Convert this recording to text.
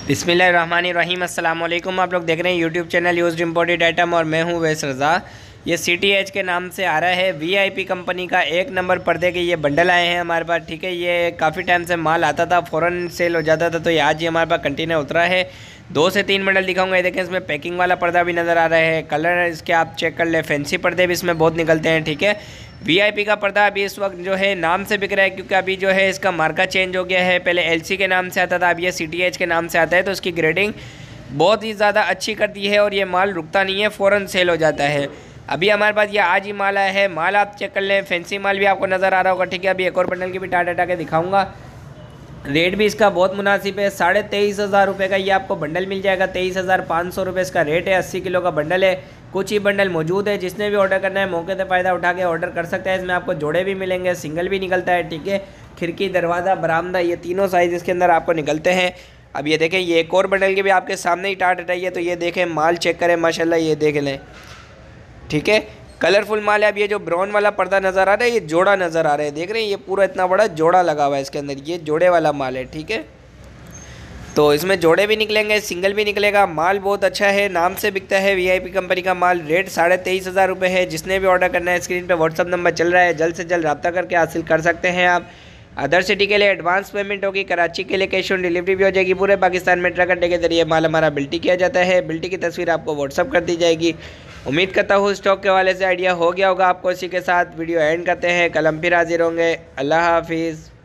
बिस्मिल्लाहिर्रहमानिर्रहीम। अस्सलाम वालेकुम। आप लोग देख रहे हैं YouTube channel used imported item और मैं हूं वैस रज़ा। ये CTH के नाम से आ रहा है। VIP कंपनी का 1 नंबर पर्दे के ये बंडल आए हैं हमारे पास। ठीक है, ये काफ़ी टाइम से माल आता था, फ़ौरन सेल हो जाता था, तो ये आज ही हमारे पास कंटेनर उतरा है। 2 से 3 बंडल दिखाऊंगा। ये देखें, इसमें पैकिंग वाला पर्दा भी नज़र आ रहा है। कलर इसके आप चेक कर ले, फैंसी पर्दे भी इसमें बहुत निकलते हैं। ठीक है, VIP का पर्दा अभी इस वक्त जो है नाम से बिक रहा है, क्योंकि अभी जो है इसका मार्का चेंज हो गया है। पहले LC के नाम से आता था, अब ये CTH के नाम से आता है। तो इसकी ग्रेडिंग बहुत ही ज़्यादा अच्छी कर दी है और ये माल रुकता नहीं है, फ़ौरन सेल हो जाता है। अभी हमारे पास ये आज ही माल आया है। माल आप चेक कर लें, फैंसी माल भी आपको नज़र आ रहा होगा। ठीक है, अभी एक और बंडल की भी टाटा हटा के दिखाऊंगा। रेट भी इसका बहुत मुनासिब है। 23,500 रुपये का ये आपको बंडल मिल जाएगा। 23,500 रुपये इसका रेट है। 80 किलो का बंडल है। कुछ ही बंडल मौजूद है, जिसने भी ऑर्डर करना है मौके से फ़ायदा उठा के ऑर्डर कर सकता है। इसमें आपको जोड़े भी मिलेंगे, सिंगल भी निकलता है। ठीक है, खिड़की, दरवाज़ा, बरामदा, ये तीनों साइज़ इसके अंदर आपको निकलते हैं। अब ये देखें, ये एक और बंडल के भी आपके सामने ही टाट हटाई है, तो ये देखें, माल चेक करें, माशाल्लाह ये देख लें। ठीक है, कलरफुल माल है। अब ये जो ब्राउन वाला पर्दा नज़र आ रहा है, ये जोड़ा नज़र आ रहा है, देख रहे हैं, ये पूरा इतना बड़ा जोड़ा लगा हुआ है इसके अंदर, ये जोड़े वाला माल है। ठीक है, तो इसमें जोड़े भी निकलेंगे, सिंगल भी निकलेगा। माल बहुत अच्छा है, नाम से बिकता है, VIP कंपनी का माल। रेट 23,500 रुपये है। जिसने भी ऑर्डर करना है, स्क्रीन पे व्हाट्सअप नंबर चल रहा है, जल्द से जल्द रब्ता करके हासिल कर सकते हैं आप। अदर सिटी के लिए एडवांस पेमेंट होगी, कराची के लिए कैश ऑन डिलीवरी भी हो जाएगी। पूरे पाकिस्तान में ट्रक अड्डे के जरिए माल हमारा बिल्टी किया जाता है। बिल्टी की तस्वीर आपको व्हाट्सअप कर दी जाएगी। उम्मीद करता हूँ स्टॉक के हवाले से आइडिया हो गया होगा आपको। इसी के साथ वीडियो एंड करते हैं। कल हम फिर हाजिर होंगे। अल्लाह हाफिज़।